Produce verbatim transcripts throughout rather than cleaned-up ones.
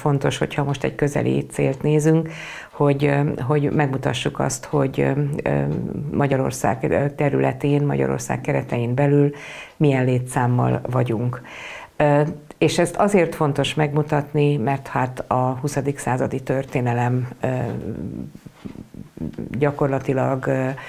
fontos, hogyha most egy közeli célt nézünk, hogy, hogy megmutassuk azt, hogy Magyarország területén, Magyarország keretein belül milyen létszámmal vagyunk. És ezt azért fontos megmutatni, mert hát a huszadik századi történelem gyakorlatilag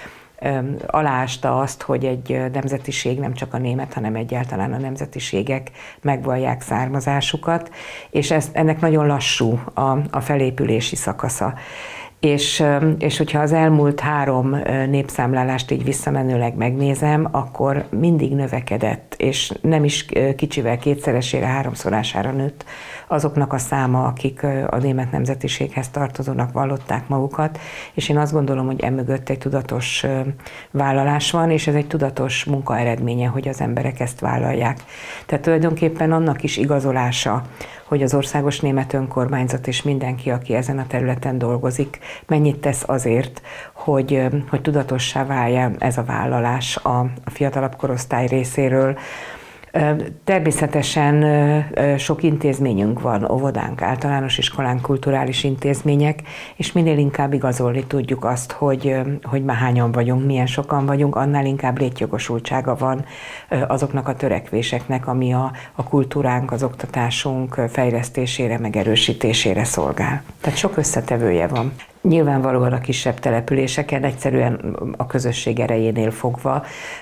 aláásta azt, hogy egy nemzetiség, nem csak a német, hanem egyáltalán a nemzetiségek megvallják származásukat, és ez, ennek nagyon lassú a, a felépülési szakasza. És, és hogyha az elmúlt három népszámlálást így visszamenőleg megnézem, akkor mindig növekedett, és nem is kicsivel, kétszeresére, háromszorására nőtt azoknak a száma, akik a német nemzetiséghez tartozónak vallották magukat, és én azt gondolom, hogy emögött egy tudatos vállalás van, és ez egy tudatos munka eredménye, hogy az emberek ezt vállalják. Tehát tulajdonképpen annak is igazolása, hogy az Országos Német Önkormányzat és mindenki, aki ezen a területen dolgozik, mennyit tesz azért, hogy, hogy tudatossá váljon ez a vállalás a, a fiatalabb korosztály részéről. Természetesen sok intézményünk van, óvodánk, általános iskolánk, kulturális intézmények, és minél inkább igazolni tudjuk azt, hogy, hogy már hányan vagyunk, milyen sokan vagyunk, annál inkább létjogosultsága van azoknak a törekvéseknek, ami a, a kultúránk, az oktatásunk fejlesztésére, megerősítésére szolgál. Tehát sok összetevője van. Nyilvánvalóan a kisebb településeken egyszerűen a közösség erejénél fogva,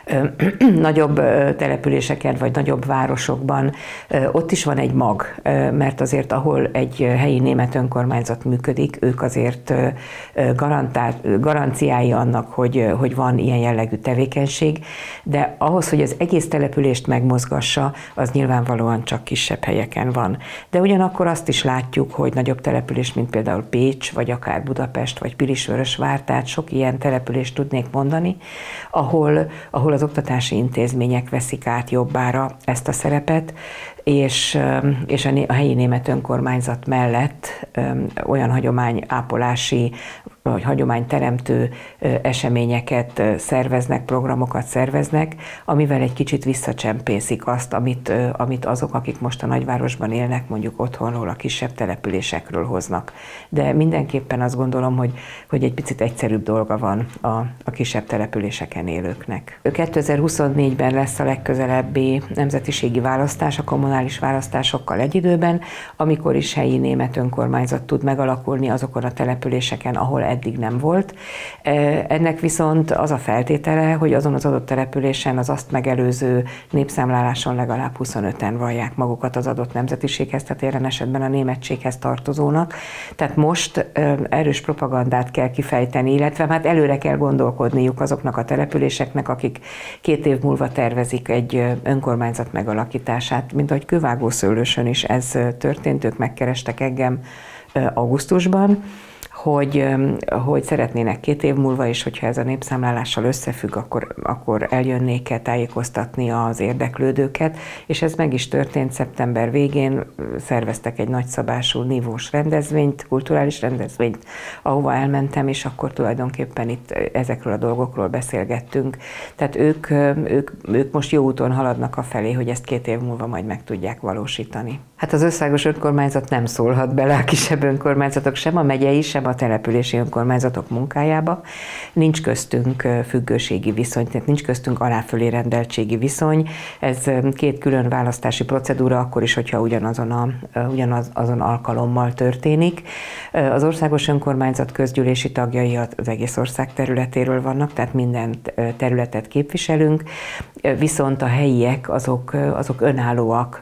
nagyobb településeken vagy nagyobb városokban ott is van egy mag, mert azért ahol egy helyi német önkormányzat működik, ők azért garantált, garanciái annak, hogy, hogy van ilyen jellegű tevékenység, de ahhoz, hogy az egész települést megmozgassa, az nyilvánvalóan csak kisebb helyeken van. De ugyanakkor azt is látjuk, hogy nagyobb település, mint például Pécs, vagy akár Budapest, Pest vagy Pilisvörösvár, tehát sok ilyen települést tudnék mondani, ahol, ahol az oktatási intézmények veszik át jobbára ezt a szerepet, és, és a helyi német önkormányzat mellett olyan hagyományápolási vagy hagyományteremtő eseményeket szerveznek, programokat szerveznek, amivel egy kicsit visszacsempészik azt, amit, amit azok, akik most a nagyvárosban élnek, mondjuk otthonról, a kisebb településekről hoznak. De mindenképpen azt gondolom, hogy, hogy egy picit egyszerűbb dolga van a, a kisebb településeken élőknek. kétezer-huszonnégyben lesz a legközelebbi nemzetiségi választás a kommunális választásokkal egy időben, amikor is helyi német önkormányzat tud megalakulni azokon a településeken, ahol eddig nem volt. Ennek viszont az a feltétele, hogy azon az adott településen az azt megelőző népszámláláson legalább huszonöten vallják magukat az adott nemzetiséghez, tehát jelen esetben a németséghez tartozónak. Tehát most erős propagandát kell kifejteni, illetve hát előre kell gondolkodniuk azoknak a településeknek, akik két év múlva tervezik egy önkormányzat megalakítását, mint ahogy Kővágószőlősön is ez történt, ők megkerestek engem augusztusban, hogy, hogy szeretnének két év múlva is, hogyha ez a népszámlálással összefügg, akkor, akkor eljönnék-e tájékoztatni az érdeklődőket, és ez meg is történt szeptember végén, szerveztek egy nagyszabású nívós rendezvényt, kulturális rendezvényt, ahova elmentem, és akkor tulajdonképpen itt ezekről a dolgokról beszélgettünk. Tehát ők, ők, ők most jó úton haladnak afelé, hogy ezt két év múlva majd meg tudják valósítani. Hát az országos önkormányzat nem szólhat bele a kisebb önkormányzatok, sem a megyei, sem a települési önkormányzatok munkájába. Nincs köztünk függőségi viszony, tehát nincs köztünk aláfölé rendeltségi viszony. Ez két külön választási procedúra, akkor is, hogyha ugyanazon, a, ugyanaz, azon alkalommal történik. Az országos önkormányzat közgyűlési tagjai az egész ország területéről vannak, tehát minden területet képviselünk, viszont a helyiek azok, azok önállóak.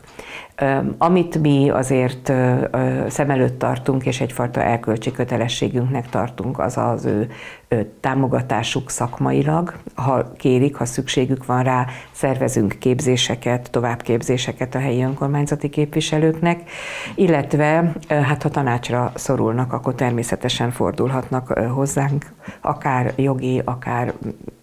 Amit mi azért szem előtt tartunk, és egyfajta elkölcsi kötelességünknek tartunk, az az ő támogatásuk szakmailag. Ha kérik, ha szükségük van rá, szervezünk képzéseket, továbbképzéseket a helyi önkormányzati képviselőknek, illetve hát ha tanácsra szorulnak, akkor természetesen fordulhatnak hozzánk, akár jogi, akár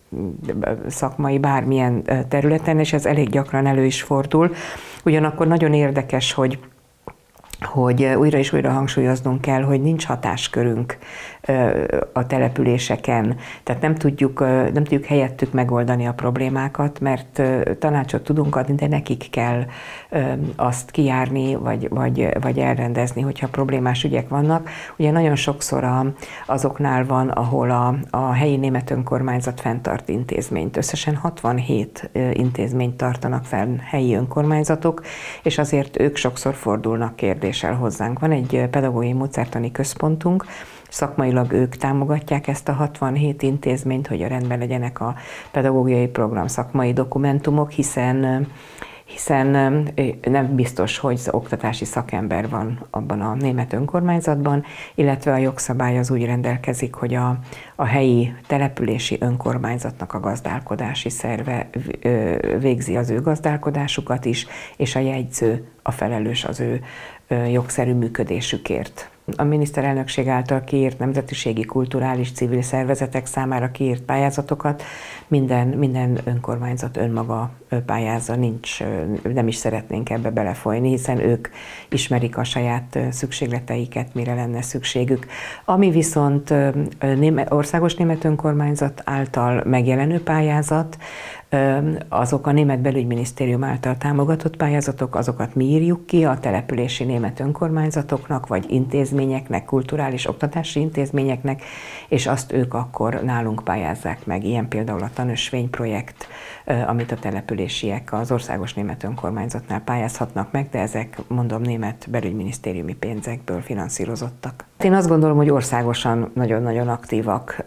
szakmai, bármilyen területen, és ez elég gyakran elő is fordul. Ugyanakkor nagyon érdekes, hogy hogy újra és újra hangsúlyoznunk kell, hogy nincs hatáskörünk a településeken, tehát nem tudjuk, nem tudjuk helyettük megoldani a problémákat, mert tanácsot tudunk adni, de nekik kell azt kijárni, vagy, vagy, vagy elrendezni, hogyha problémás ügyek vannak. Ugye nagyon sokszor a, azoknál van, ahol a, a helyi német önkormányzat fenntart intézményt. Összesen hatvanhét intézményt tartanak fenn helyi önkormányzatok, és azért ők sokszor fordulnak kérdéssel hozzánk. Van egy pedagógiai módszertani központunk, szakmailag ők támogatják ezt a hatvanhét intézményt, hogy a rendben legyenek a pedagógiai program szakmai dokumentumok, hiszen hiszen nem biztos, hogy az oktatási szakember van abban a német önkormányzatban, illetve a jogszabály az úgy rendelkezik, hogy a, a helyi települési önkormányzatnak a gazdálkodási szerve végzi az ő gazdálkodásukat is, és a jegyző a felelős az ő jogszerű működésükért. A miniszterelnökség által kiírt nemzetiségi, kulturális, civil szervezetek számára kiírt pályázatokat minden, minden önkormányzat önmaga pályázza, nincs, nem is szeretnénk ebbe belefolyni, hiszen ők ismerik a saját szükségleteiket, mire lenne szükségük. Ami viszont országos német önkormányzat által megjelenő pályázat, azok a német belügyminisztérium által támogatott pályázatok, azokat mi írjuk ki a települési német önkormányzatoknak, vagy intézményeknek, kulturális oktatási intézményeknek, és azt ők akkor nálunk pályázzák meg. Ilyen például a tanösvény projekt, amit a településiek az országos német önkormányzatnál pályázhatnak meg, de ezek, mondom, német belügyminisztériumi pénzekből finanszírozottak. Én azt gondolom, hogy országosan nagyon-nagyon aktívak.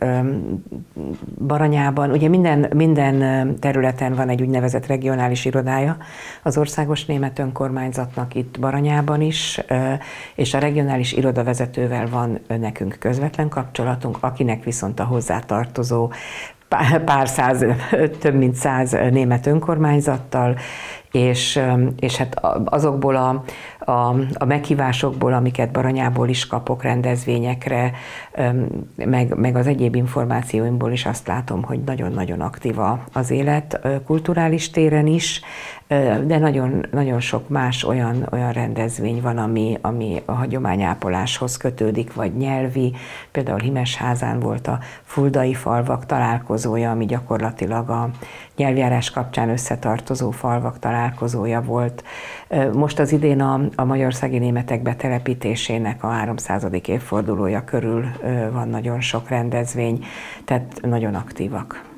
Baranyában, ugye minden, minden területen van egy úgynevezett regionális irodája az országos német önkormányzatnak, itt Baranyában is, és a regionális irodavezetővel van nekünk közvetlen kapcsolatunk, akinek viszont a hozzátartozó pár száz, több mint száz német önkormányzattal, és, és hát azokból a, a, a meghívásokból, amiket Baranyából is kapok rendezvényekre, meg, meg az egyéb információimból is azt látom, hogy nagyon-nagyon aktív az élet, kulturális téren is, de nagyon, nagyon sok más olyan, olyan rendezvény van, ami, ami a hagyományápoláshoz kötődik, vagy nyelvi. Például Himesházán volt a Fuldai falvak találkozója, ami gyakorlatilag a nyelvjárás kapcsán összetartozó falvak találkozója volt. Most az idén a, a magyarországi németek betelepítésének a háromszázadik évfordulója körül van nagyon sok rendezvény, tehát nagyon aktívak.